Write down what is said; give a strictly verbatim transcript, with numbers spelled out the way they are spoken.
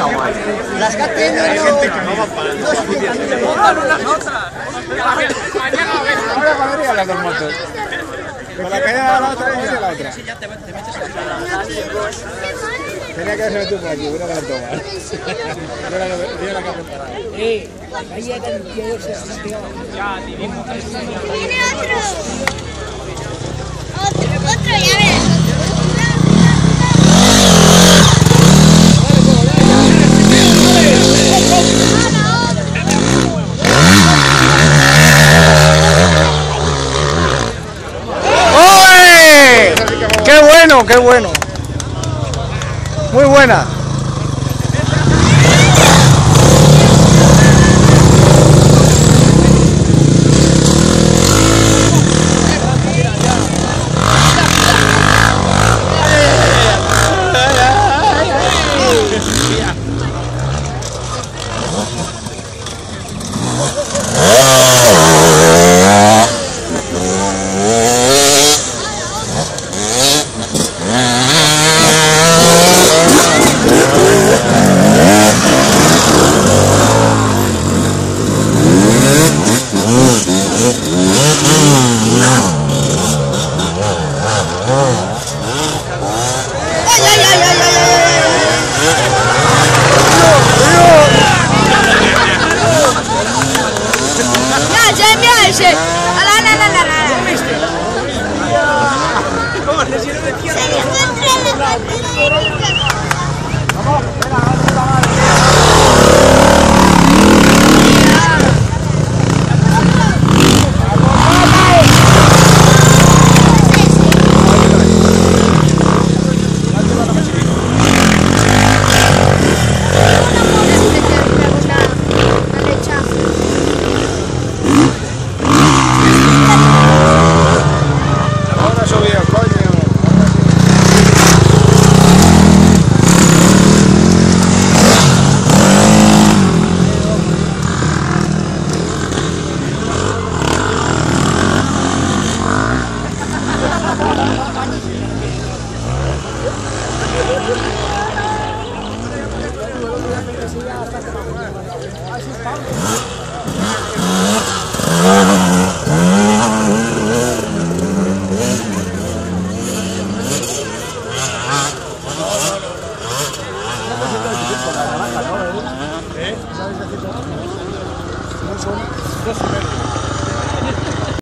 Las que tienen no... Se montan unas otras. Ahora podría las dos motos. Con la caída de la otra y de la otra. Tenía que haberse metido por aquí, una de las tomas. Tiene la capa parada. Eh, ahí hay cantidad de cosas. Viene otro. Otro, otro, ya verás. ¡Qué bueno, qué bueno!